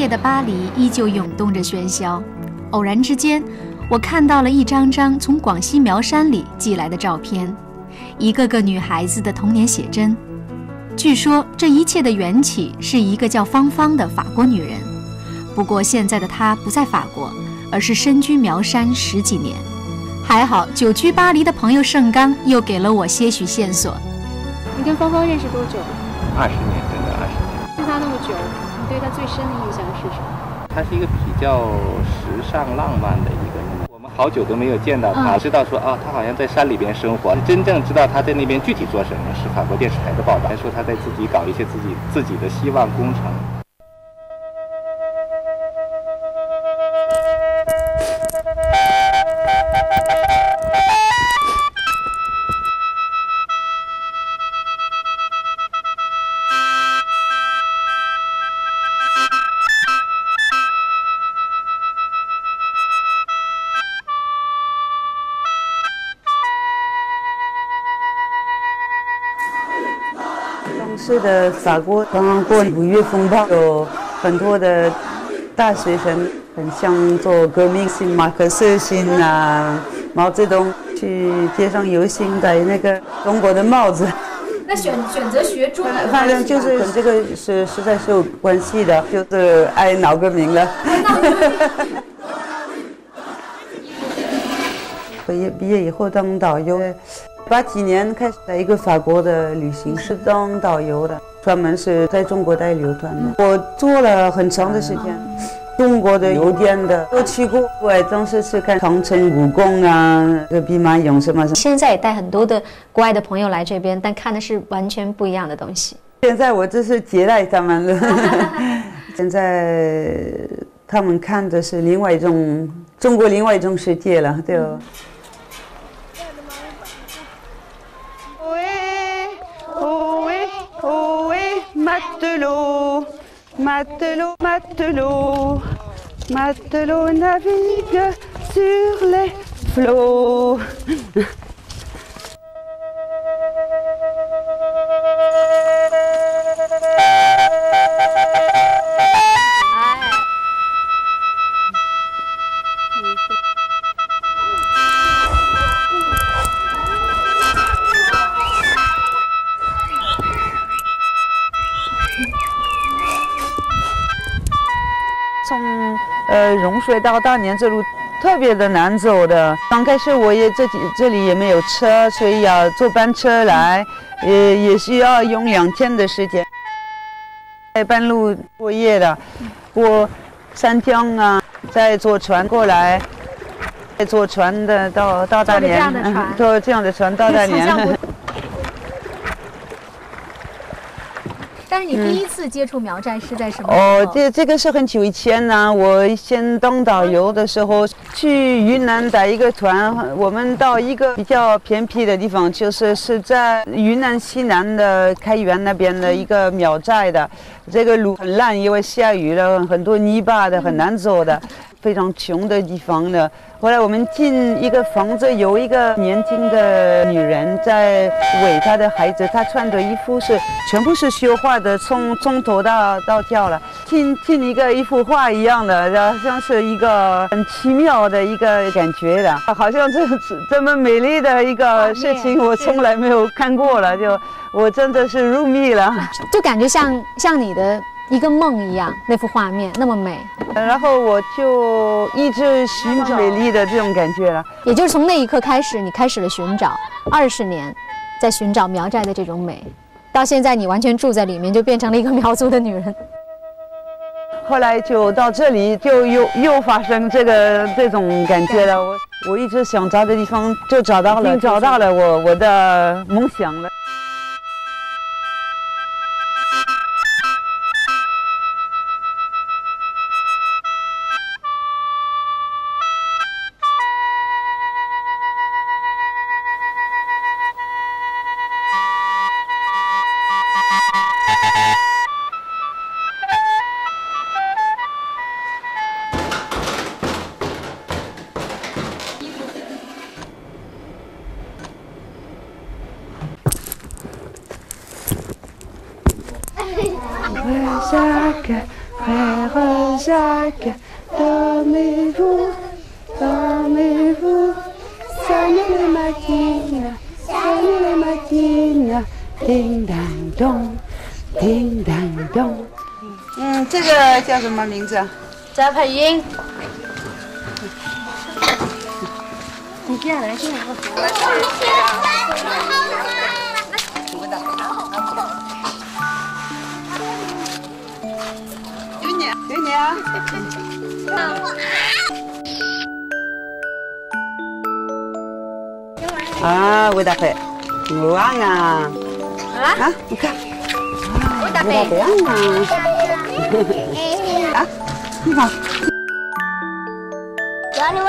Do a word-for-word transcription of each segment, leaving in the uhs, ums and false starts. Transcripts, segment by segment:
夜的巴黎依旧涌动着喧嚣。偶然之间，我看到了一张张从广西苗山里寄来的照片，一个个女孩子的童年写真。据说这一切的缘起是一个叫芳芳的法国女人，不过现在的她不在法国，而是身居苗山十几年。还好久居巴黎的朋友盛刚又给了我些许线索。 你跟芳芳认识多久？ 二十年，真的二十年。 认识她那么久，你对她最深的印象是什么？ 她是一个比较时尚浪漫的一个人。我们好久都没有见到她，嗯、知道说啊，她好像在山里边生活。真正知道她在那边具体做什么，是法国电视台的报道，还说她在自己搞一些自己自己的希望工程。 是的，法国刚刚过五月风暴，有很多的大学生很想做革命性马克思性啊，毛泽东去街上游行，戴那个中国的帽子。 那选选择学中文， 反正就是跟这个是实在是有关系的，就是爱闹革命了。毕业毕业以后当导游。八几年开始在一个法国的旅行是当导游的，专门是在中国带旅游团的。我做了很长的时间，中国的邮电的都去过，我当时是看长城、故宫啊，这个兵马俑什么。 现在也带很多的国外的朋友来这边，但看的是完全不一样的东西。 现在我这是接待他们了，现在他们看的是另外一种中国另外一种世界了，对哦。Matelot, matelot, matelot, matelot navigue sur les flots. 从呃融水到大年这路特别的难走的。刚开始我也这这里也没有车，所以要坐班车来，也也需要用两天的时间。在半路过夜的，过三江啊，再坐船过来，再坐船的到到大连，坐这样的船到大连。 但是你第一次接触苗寨是在什么时候？ 哦，这这个是很久以前呢。我先当导游的时候，去云南带一个团，我们到一个比较偏僻的地方，就是是在云南西南的开原那边的一个苗寨的。这个路很烂，因为下雨了，很多泥巴的，很难走的，非常穷的地方的。后来我们进一个房子，有一个年轻的女人在喂她的孩子，她穿的衣服是全部是绣花的，从从头到到脚了，听听一个一幅画一样的，好像是一个很奇妙的一个感觉的，好像这这么美丽的一个事情，我从来没有看过了，就我真的是入迷了， 就感觉像像你的一个梦一样，那幅画面那么美。 然后我就一直寻找美丽的这种感觉了。 也就是从那一刻开始，你开始了寻找，二十年在寻找苗寨的这种美，到现在你完全住在里面，就变成了一个苗族的女人。 后来就到这里，就又又发生这个这种感觉了。我我一直想找的地方就找到了，找到了我我的梦想了。Jacques, frère Jacques, dormez-vous, dormez-vous, sonnez les matines, sonnez les matines, ding dang dong, ding dang dong。嗯，这个叫什么名字啊？ 翟佩英。 你这样来，这样来。 有你，有你啊！啊，魏大飞，我啊啊！啊，你看，魏大飞啊！啊，你好。 加油啊！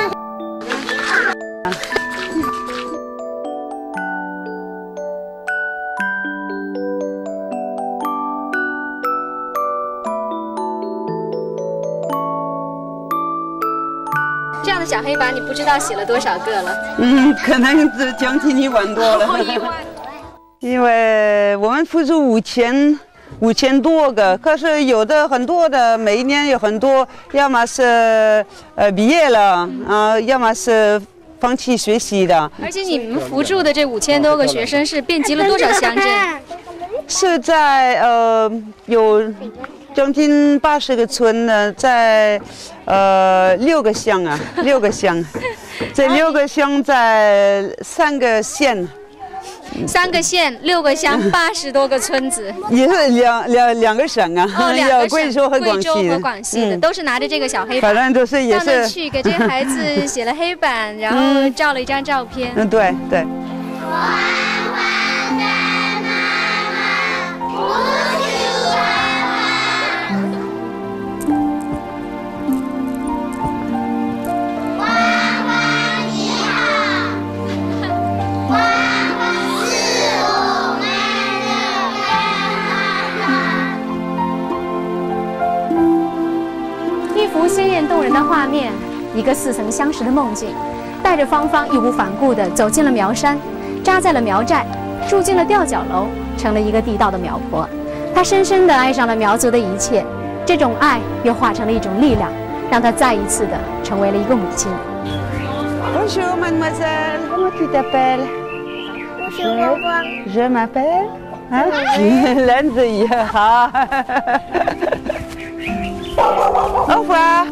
这样的小黑板，你不知道写了多少个了？ 嗯，可能是将近一万多了。因为我们付出五千五千多个，可是有的很多的，每一年有很多，要么是呃毕业了啊、呃，要么是放弃学习的。 而且你们扶助的这五千多个学生是遍及了多少乡镇？ 是在呃有将近八十个村呢，在呃六个乡啊，六个乡，这六个乡在三个县。 三个县、六个乡、八十多个村子， 也是两两两个省啊， 哦，两个省， 贵州和广西的， 贵州和广西的、嗯、都是拿着这个小黑板， 反正都是也是到那去给这些孩子写了黑板，然后照了一张照片。 嗯，对对。 鲜艳动人的画面，一个似曾相识的梦境，带着芳芳义无反顾地走进了苗山，扎在了苗寨，住进了吊脚楼，成了一个地道的苗婆。她深深地爱上了苗族的一切，这种爱又化成了一种力量，让她再一次地成为了一个母亲。 Bonjour, mademoiselle. Comment tu t'appelles? Bonjour, je m'appelle. Hein? 篮子也好。Au revoir。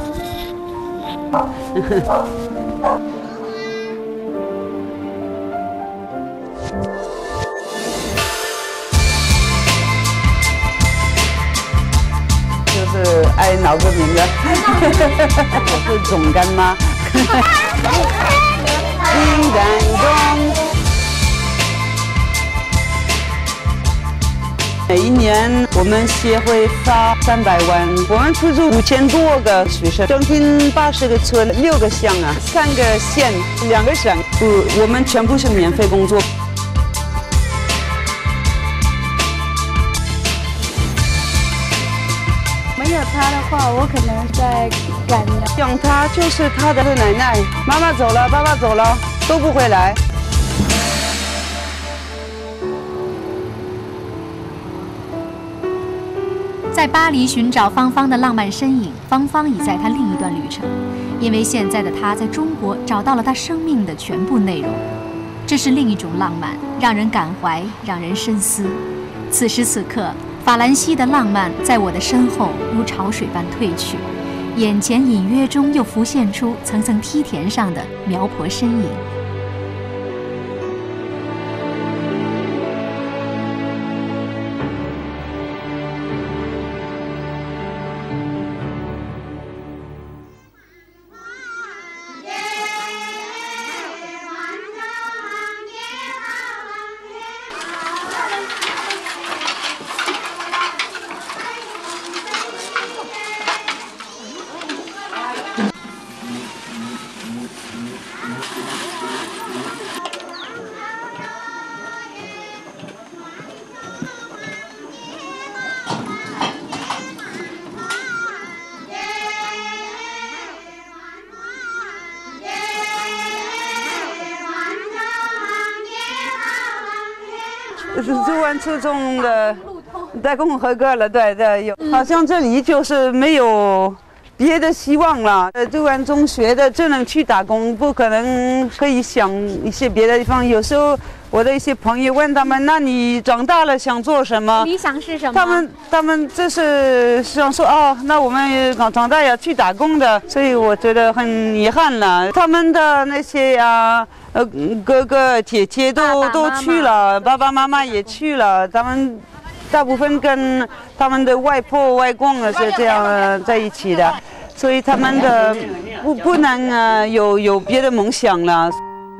就是爱闹个名字，我是总干妈。叮当咚。每一年我们协会发三百万，我们资助五千多个学生，将近八十个村、六个乡啊，三个县、两个省，不，我们全部是免费工作。 没有他的话，我可能在赶苗。 养他就是他的奶奶，妈妈走了，爸爸走了，都不回来。 在巴黎寻找芳芳的浪漫身影，芳芳已在她另一段旅程，因为现在的她在中国找到了她生命的全部内容。这是另一种浪漫，让人感怀，让人深思。此时此刻，法兰西的浪漫在我的身后如潮水般退去，眼前隐约中又浮现出层层梯田上的苗婆身影。 是做完初中的打工合格了，对对，有，好像这里就是没有别的希望了。呃，读完中学的只能去打工，不可能可以想一些别的地方。有时候我的一些朋友问他们：“那你长大了想做什么？” 理想是什么？ 他们他们就是想说哦，那我们长大要去打工的，所以我觉得很遗憾了。他们的那些啊。呃，哥哥姐姐都爸爸都去了，爸爸妈妈也去了，他们大部分跟他们的外婆外公是这样、呃、在一起的，所以他们的不不能呃有有别的梦想了。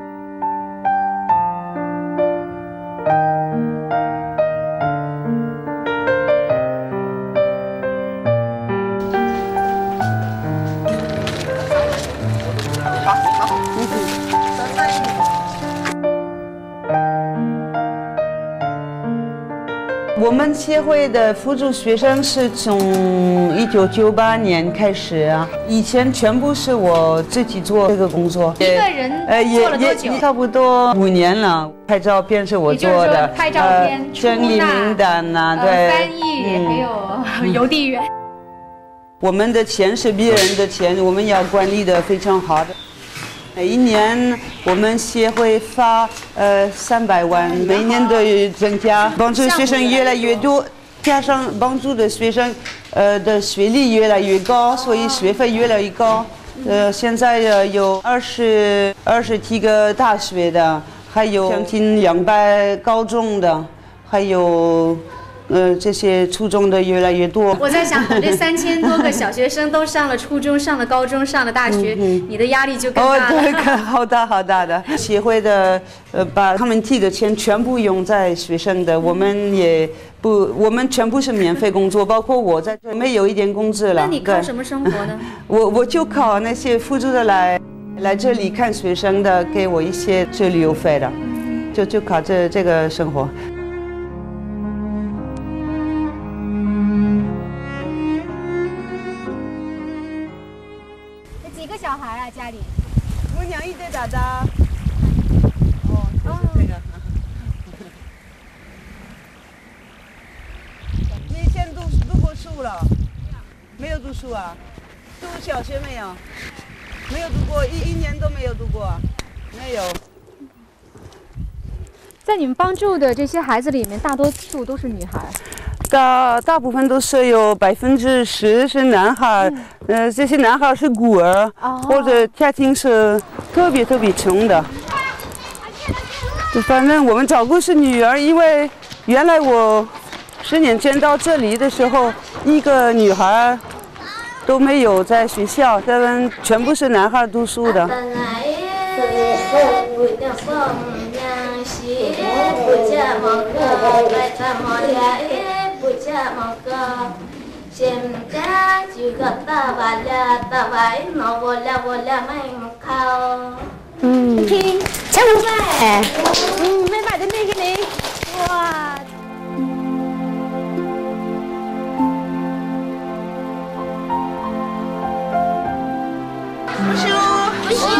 我们协会的辅助学生是从一九九八年开始啊，以前全部是我自己做这个工作。 一个人做了多久？ 呃、也差不多五年了。拍照片是我做的， 拍照片、 呃、整理名单呐、啊，对、 呃，翻译、嗯、还有邮递员。 我们的钱是别人的钱，我们要管理的非常好的。每一年我们协会发呃三百万，每年都增加，帮助学生越来越多，加上帮助的学生呃的学历越来越高，所以学费越来越高。呃，现在呃有二十二十几个大学的，还有将近两百高中的，还有。呃，这些初中的越来越多。 我在想，等这三千多个小学生都上了初中、上了高中、上了大学，嗯、你的压力就更大了。 哦，对，好大好大的。协会的呃，把他们提的钱全部用在学生的，我们也不，我们全部是免费工作，包括我在这没有一点工资了。 那你靠什么生活呢？ 我我就靠那些辅助的来来这里看学生的，给我一些这旅游费的，就就靠这这个生活。 小孩啊，家里。 我养一对大大。哦，就是这个。你以前读读过书了？没有读书啊？读小学没有？没有读过，一一年都没有读过，没有。 在你们帮助的这些孩子里面，大多数都是女孩。 大大部分都是有百分之十是男孩，嗯、呃，这些男孩是孤儿，哦、或者家庭是特别特别穷的。反正我们照顾是女儿，因为原来我十年前到这里的时候，一个女孩都没有在学校，他们全部是男孩读书的。 嗯，听，唱麦，嗯，没买的那个呢？哇！ 不羞，不羞。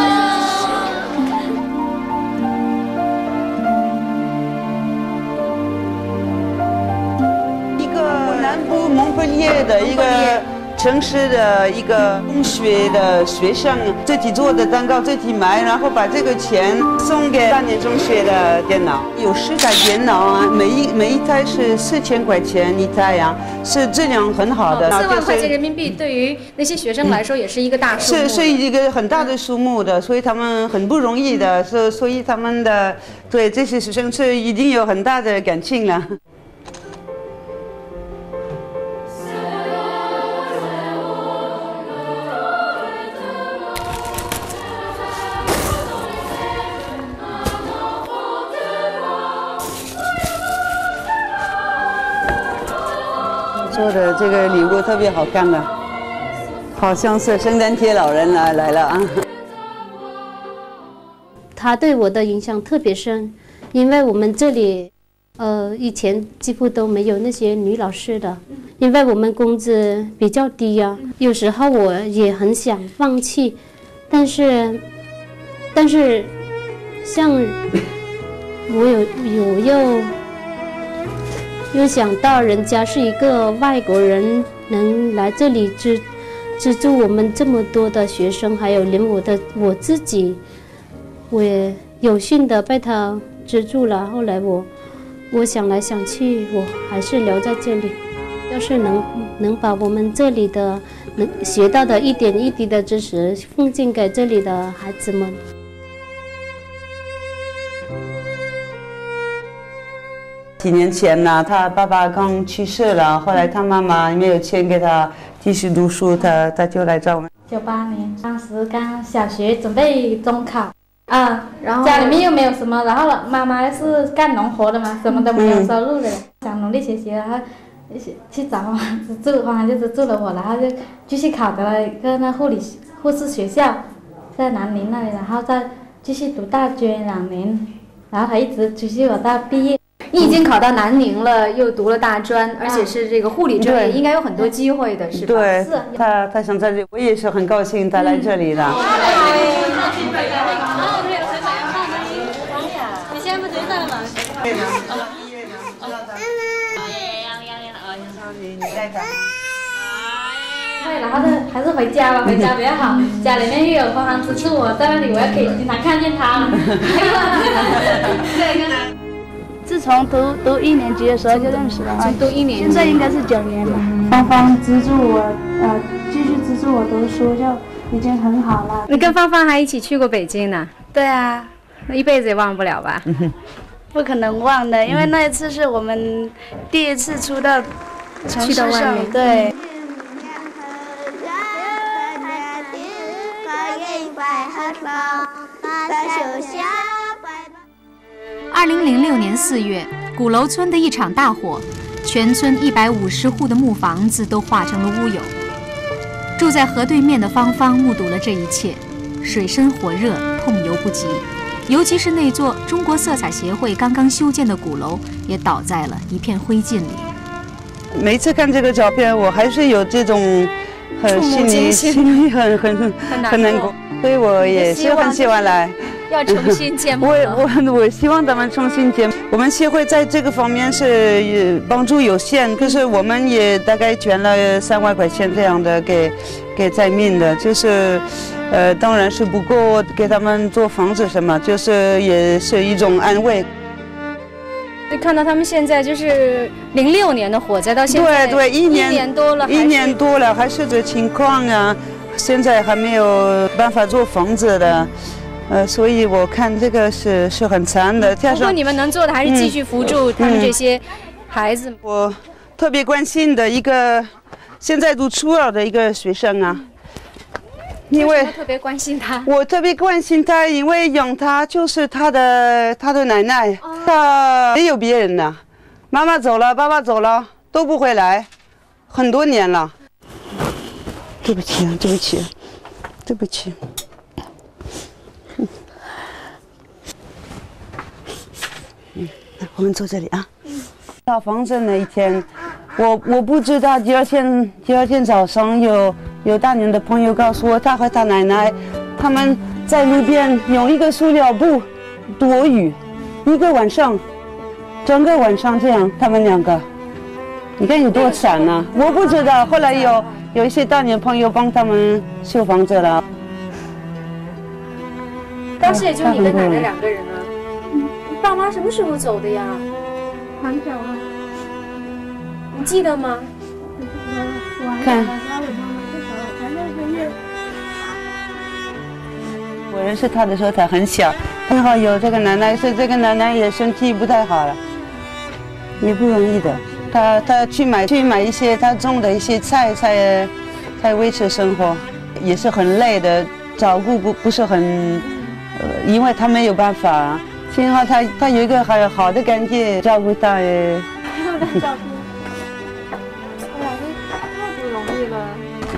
蒙特利尔的一个城市的一个中学的学生自己做的蛋糕自己买，然后把这个钱送给大年中学的电脑。有十台电脑啊，每一每一台是四千块钱一台呀、啊，是质量很好的。 四万块钱人民币对于那些学生来说也是一个大数目。 是是一个很大的数目的，所以他们很不容易的，所所以他们的对这些学生是已经有很大的感情了。做的这个礼物特别好看的，好像是圣诞节老人来来了啊。 他对我的影响特别深，因为我们这里，呃，以前几乎都没有那些女老师的，因为我们工资比较低呀、啊。有时候我也很想放弃，但是，但是，像我有有又。 又想到人家是一个外国人，能来这里资资助我们这么多的学生，还有连我的我自己，我也有幸的被他资助了。后来我我想来想去，我还是留在这里。要是能能把我们这里的能学到的一点一滴的知识奉献给这里的孩子们。 几年前呢，他爸爸刚去世了，后来他妈妈没有钱给他继续读书，他他就来找我们。 九八年，当时刚小学准备中考，啊，然后家里面又没有什么，然后妈妈是干农活的嘛，什么都没有收入的，嗯、想努力学习，然后去找妈妈资助，妈妈就资助了我，然后就继续考得了一个那护理护士学校，在南宁那里，然后再继续读大学两年，然后他一直持续我到毕业。 你已经考到南宁了，又读了大专，而且是这个护理专业，应该有很多机会的，是吧？ 对，他他想在这里，我也是很高兴他来这里的。 你现在不觉得了吗？对，然后就还是回家吧，回家比较好。家里面又有帮忙资助我，在那里我也可以经常看见他。对，跟。 自从读读一年级的时候就认识了， 从读一年级， 现在应该是九年了。芳芳资助我，呃，继续资助我读书，就已经很好了。 你跟芳芳还一起去过北京呢？ 对啊， 那一辈子也忘不了吧？ 不可能忘的，因为那一次是我们第一次出到城市上，对。 二零零六年四月，鼓楼村的一场大火，全村一百五十户的木房子都化成了乌有。住在河对面的芳芳目睹了这一切，水深火热，痛犹不及。尤其是那座中国色彩协会刚刚修建的鼓楼，也倒在了一片灰烬里。 每次看这个照片，我还是有这种很心里心里很很很难过，所以我也是很希望来。 要重新建幕。 我我我希望他们重新建。我们协会在这个方面是帮助有限，可是我们也大概捐了三万块钱这样的给给灾民的，就是呃当然是不够给他们做房子什么，就是也是一种安慰。 看到他们现在就是零六年的火灾到现在， 对对，一年一年多了， 一年多了还是这情况啊，现在还没有办法做房子的。呃，所以我看这个是是很惨的。 不过你们能做的还是继续扶助他们这些孩子。 嗯嗯、我特别关心的一个现在读初二的一个学生啊，因为特别关心他。 我特别关心他，因为养他就是他的他的奶奶，哦、他没有别人了，妈妈走了，爸爸走了，都不回来，很多年了。对不起啊，对不起，对不起。我们坐这里啊。到房子那一天，我我不知道。第二天，第二天早上有有大年的朋友告诉我，他和他奶奶他们在路边用一个塑料布躲雨，一个晚上，整个晚上这样，他们两个，你看有多惨啊！我不知道。后来有有一些大年朋友帮他们修房子了。 当时也就你跟奶奶两个人啊。爸妈什么时候走的呀？ 很久了。 你记得吗？ 看。我认识他的时候他很小，正好有这个奶奶，是这个奶奶也身体不太好了，也不容易的。他他去买去买一些他种的一些菜，才才维持生活，也是很累的，照顾不不是很，呃，因为他没有办法。幸好他他有一个很好的感觉，照顾他也。 照顾。哎呀，这太不容易了。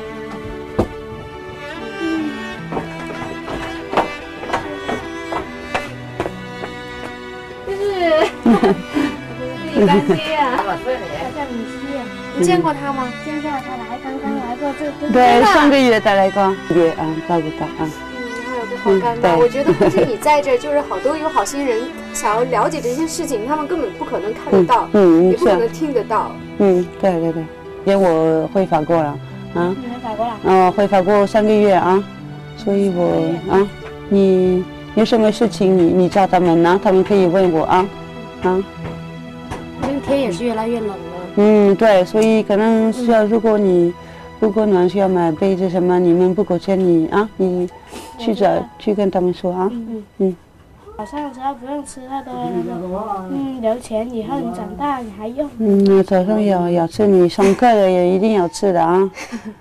嗯。就是李干爹啊，他叫米西。 你见过他吗？ 见过，他来刚刚来过这。 对，上个月他来过，也啊照顾他啊。 嗯，还有个好尴尬。我觉得估计你在这，就是好多有好心人想要了解这些事情，他们根本不可能看得到，嗯，也不可能听得到。 嗯，对对对，因为我回法国了，啊， 你回法国了？ 哦，回法国三个月啊，所以我啊，你有什么事情你你叫他们呢，他们可以问我啊，啊。 那天也是越来越冷了。 嗯，对，所以可能需要，如果你。如果你们需要买杯子什么，你们不够钱，你啊，你去找去跟他们说啊。嗯嗯。 早上的时候不用吃太多那个，嗯，留钱以后你长大你还用。 嗯，早上要要吃，你上课的也一定要吃的啊。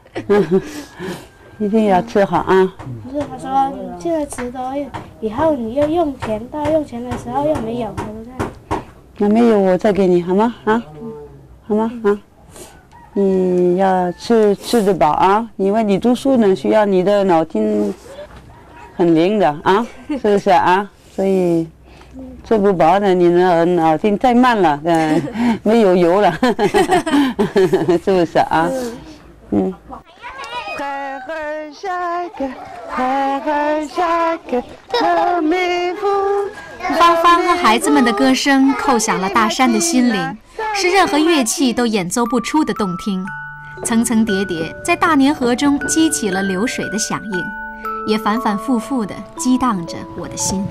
一定要吃好啊。 不是，他说你现在吃多，以后你又用钱，到用钱的时候又没有，对不对？ 那没有我再给你好吗？啊，好吗？啊。你要吃吃得饱啊，因为你读书呢需要你的脑筋很灵的啊，是不是啊？所以吃不饱呢，你的脑筋太慢了，嗯，没有油了，是不是啊？嗯。孩儿下个，孩儿下个特美福。 芳芳和孩子们的歌声叩响了大山的心灵，是任何乐器都演奏不出的动听。层层叠叠，在大年河中激起了流水的响应，也反反复复地激荡着我的心。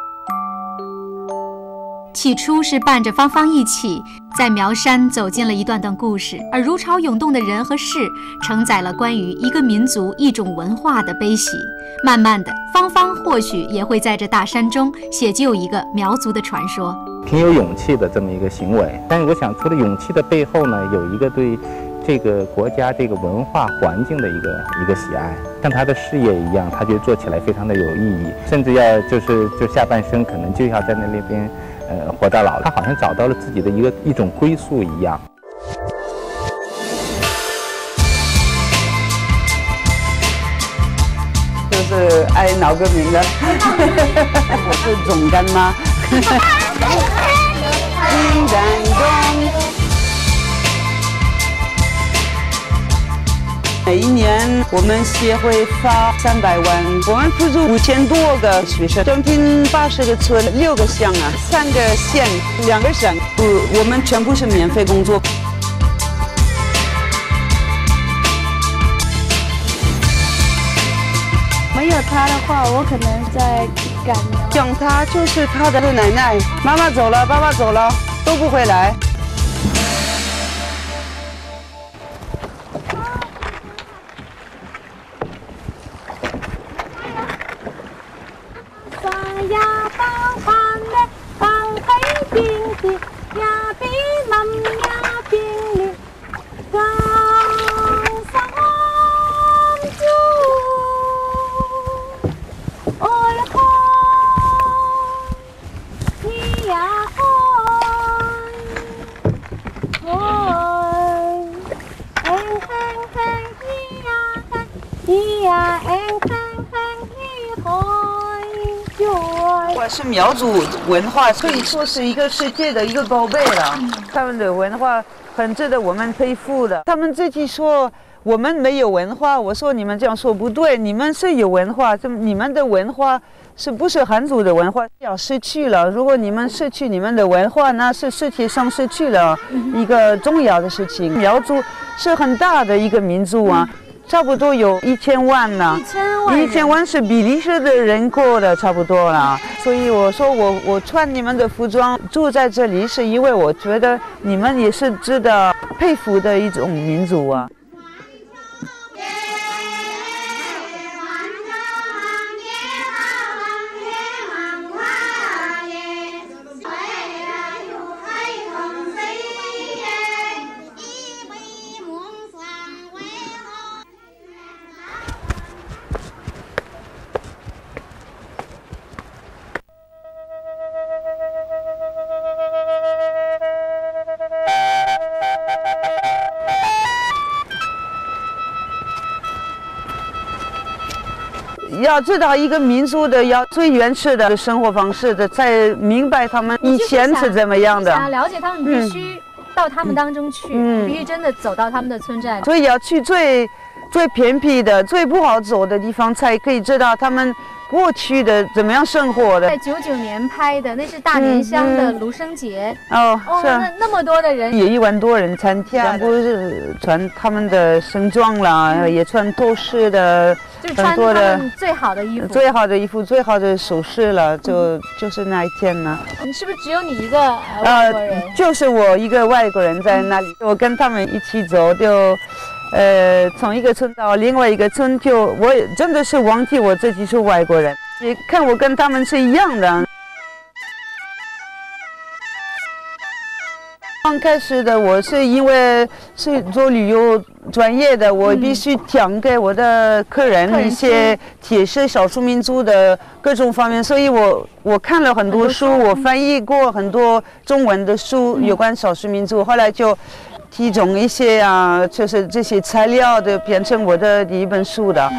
起初是伴着芳芳一起在苗山走进了一段段故事，而如潮涌动的人和事承载了关于一个民族一种文化的悲喜。慢慢的，芳芳或许也会在这大山中写就一个苗族的传说， 挺有勇气的这么一个行为。但是我想，除了勇气的背后呢，有一个对这个国家这个文化环境的一个一个喜爱，像他的事业一样，他觉得做起来非常的有意义，甚至要就是就下半生可能就要在那那边呃活到老。他好像找到了自己的一个一种归宿一样。 就是爱闹革命的，我是总干妈。每一年我们协会发三百万，我们资助五千多个学生，将近八十个村、六个乡啊，三个县、两个省，不，我们全部是免费工作。 没有他的话，我可能在赶苗。 像他就是他的奶奶，妈妈走了，爸爸走了，都不回来。是苗族文化，可以说是一个世界的一个宝贝了。他们的文化很值得我们佩服的。他们自己说我们没有文化，我说你们这样说不对，你们是有文化，这你们的文化是不是汉族的文化要失去了？如果你们失去你们的文化，那是世界上失去了一个重要的事情。苗族是很大的一个民族啊。差不多有一千万了，一千万，一千万是比利时的人口的差不多了。所以我说我我穿你们的服装住在这里，是因为我觉得你们也是值得佩服的一种民族啊。要知道一个民族的要最原始的生活方式的，才明白他们以前是怎么样的。 想了解他们，必须到他们当中去，嗯、必须真的走到他们的村寨。 所以要去最最偏僻的、最不好走的地方，才可以知道他们过去的怎么样生活的。 在九九年拍的，那是大年乡的芦笙节。 哦，是啊。 那那么多的人， 有一万多人参加，全部是穿他们的盛装啦，也穿头饰的。 就穿他们最好的衣服， 最好的衣服，最好的首饰了，就就是那一天呢。 你是不是只有你一个外国人？ 呃，就是我一个外国人在那里，我跟他们一起走，就，呃，从一个村到另外一个村，就我真的是忘记我自己是外国人，你看我跟他们是一样的。 刚开始的我是因为是做旅游专业的，我必须讲给我的客人一些解释少数民族的各种方面，所以我我看了很多书，我翻译过很多中文的书有关少数民族，后来就提供一些啊，就是这些材料的变成我的第一本书的。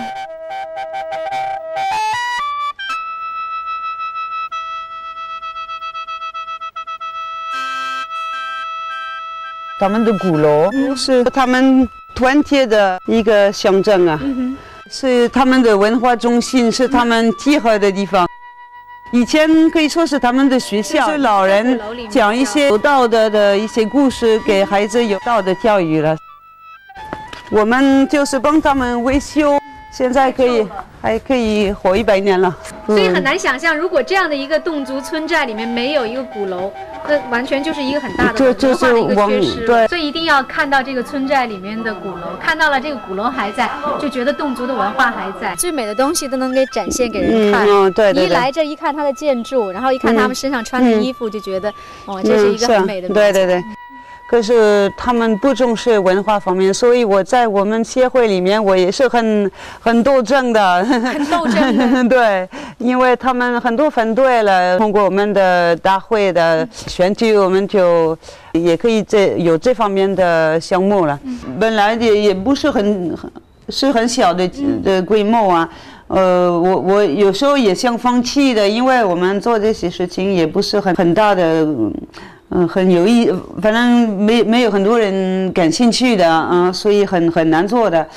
他们的鼓楼是他们团结的一个象征啊，嗯、是他们的文化中心，是他们集合的地方。以前可以说是他们的学校，是老人讲一些有道德的一些故事，给孩子有道德教育了。我们就是帮他们维修，现在可以还可以活一百年了。 所以很难想象，如果这样的一个侗族村寨里面没有一个鼓楼。 这完全就是一个很大的文化的一个缺失，对，所以一定要看到这个村寨里面的鼓楼，看到了这个鼓楼还在，就觉得侗族的文化还在，最美的东西都能给展现给人看。 嗯，对对。 一来这一看它的建筑，然后一看他们身上穿的衣服，就觉得哦，这是一个很美的。 对对对。可是他们不重视文化方面，所以我在我们协会里面，我也是很很斗争的， 很斗争的。 对，因为他们很多反对了，通过我们的大会的选举，我们就也可以这有这方面的项目了。嗯、本来也也不是很是很小的的规模啊。呃，我我有时候也想放弃的，因为我们做这些事情也不是很很大的。嗯，很有意，反正没没有很多人感兴趣的，嗯，所以很很难做的。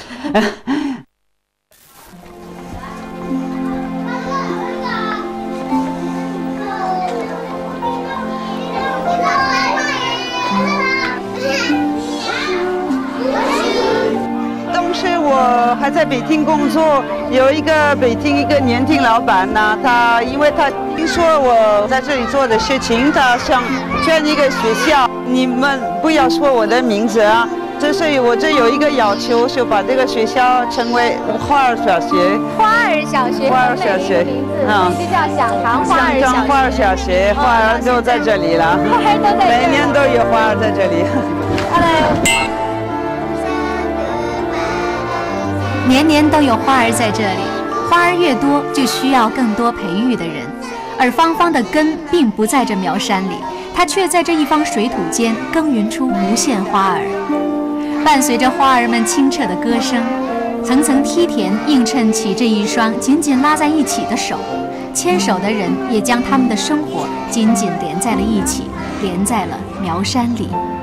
当时我还在北京工作，有一个北京一个年轻老板呢，他因为他听说我在这里做的事情，他想建一个学校，你们不要说我的名字啊，这是我这有一个要求，就把这个学校称为花儿小学。 花儿小学， 花儿小学， 嗯，就叫响堂花儿小学。 花儿小学，花儿都在这里了， 花儿都在这里， 每年都有花儿在这里。 年年都有花儿在这里，花儿越多，就需要更多培育的人。而芳芳的根并不在这苗山里，她却在这一方水土间耕耘出无限花儿。伴随着花儿们清澈的歌声，层层梯田映衬起这一双紧紧拉在一起的手，牵手的人也将他们的生活紧紧连在了一起，连在了苗山里。